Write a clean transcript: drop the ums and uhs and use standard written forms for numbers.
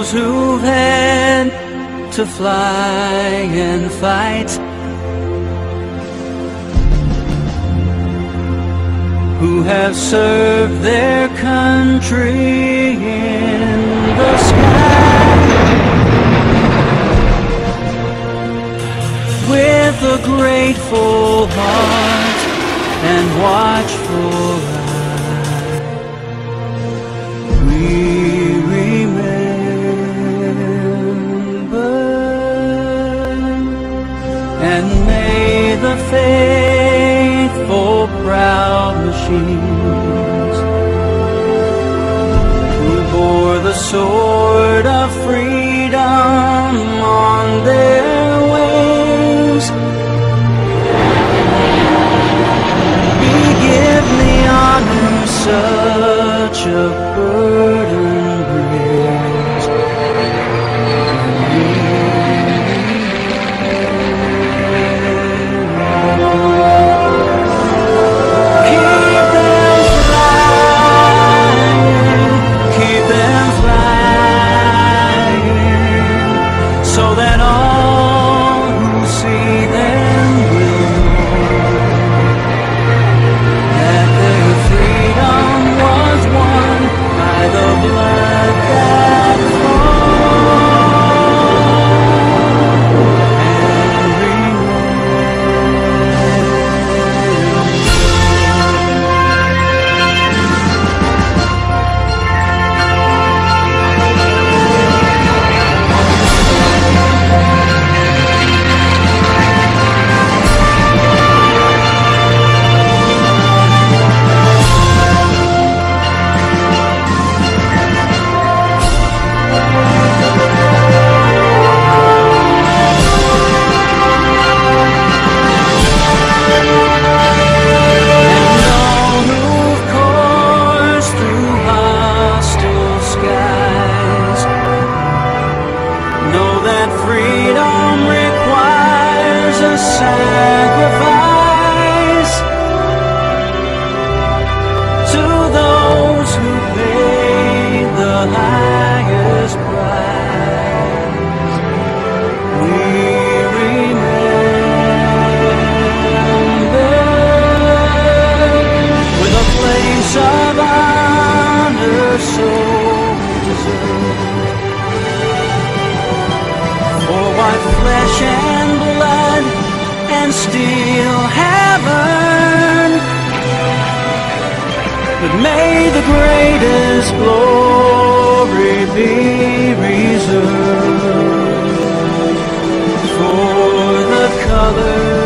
those who've had to fly and fight, who have served their country in the sky with a grateful heart and watchful eye. We remember, and may the faithful proud machines who bore the sword of freedom on their wings give the honor such a burden brings. Keep them flying, so that all who see them will know that their freedom was won by the blood that freedom requires a sacrifice. To those who paid the highest price, we remember with a place of honor so deserved. For what flesh and blood and steel have earned, but may the greatest glory be reserved for the color